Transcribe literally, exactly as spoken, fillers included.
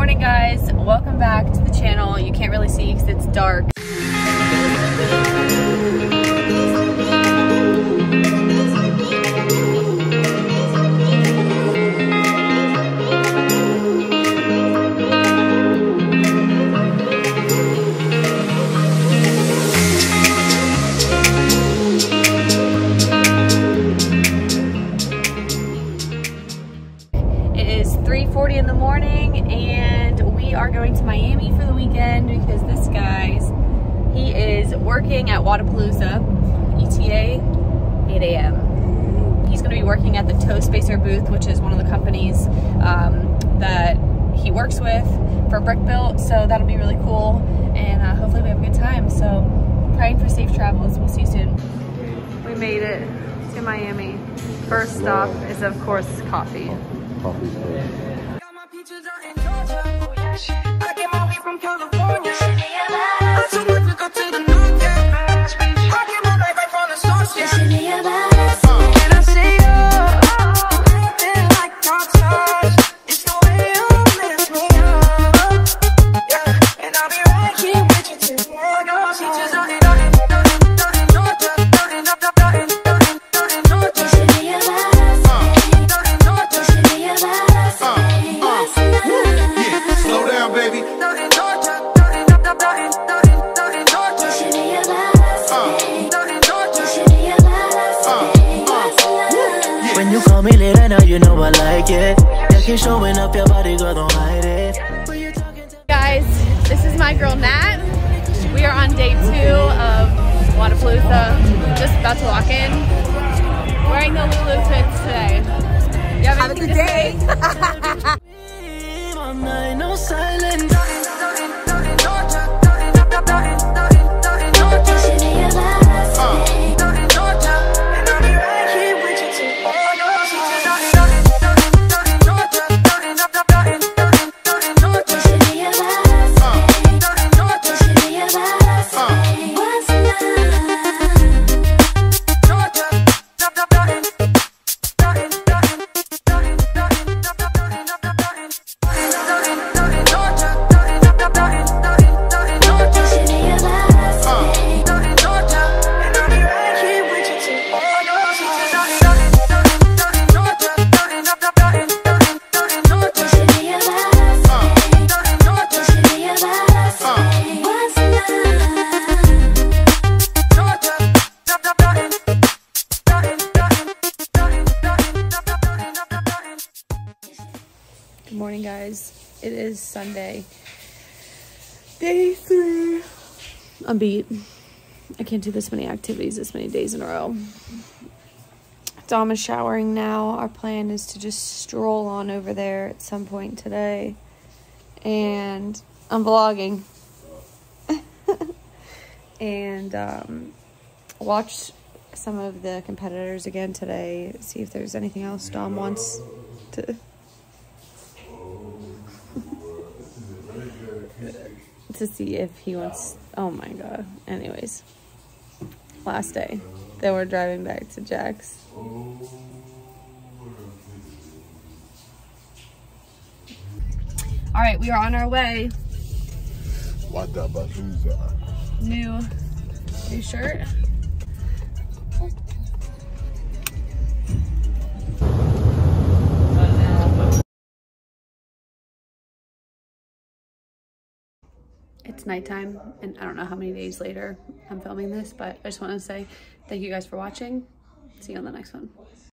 morning, guys. Welcome back to the channel. You can't really see because it's dark. three forty in the morning and we are going to Miami for the weekend because this guy's he is working at Wodapalooza E T A eight A M He's going to be working at the Toe Spacer booth, which is one of the companies um, that he works with for Brick Built, so that'll be really cool, and uh, hopefully we have a good time. So praying for safe travels. We'll see you soon. We made it to Miami. First stop is of course coffee. Coffee's good. I get my weed from California. I took my trip up to the North, yeah. I get my life right from the source, yeah. And I say, oh, living like dark stars. It's the way you lift me up, yeah. And I'll be right here with you till the end goes. Teachers are in, nothing, nothing, nothing, nothing, nothing, nothing, nothing, nothing, Slow down, baby. When you call me late, I know you know I like it. Yeah, keep showing up your body, girl, don't hide it. Guys, this is my girl Nat. We are on day two of Wodapalooza. Just about to walk in. Wearing the Lulu fits today. You have, have a good day. No silence. Good morning, guys. It is Sunday, day three. I'm beat. I can't do this many activities this many days in a row. Dom is showering now. Our plan is to just stroll on over there at some point today. And I'm vlogging. and um, watch some of the competitors again today. See if there's anything else Dom wants to... to see if he wants, oh my god. Anyways, last day. Then we're driving back to Jack's. Alright, we are on our way. What the bazooka? New, new shirt. It's nighttime, and I don't know how many days later I'm filming this, but I just want to say thank you guys for watching. See you on the next one.